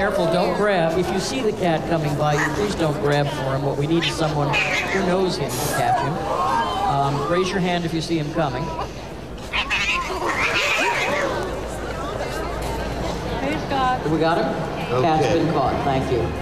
Careful, don't grab. If you see the cat coming by you, please don't grab for him. What we need is someone who knows him to catch him. Raise your hand if you see him coming. Who's got? We got him? Okay. Cat's been caught. Thank you.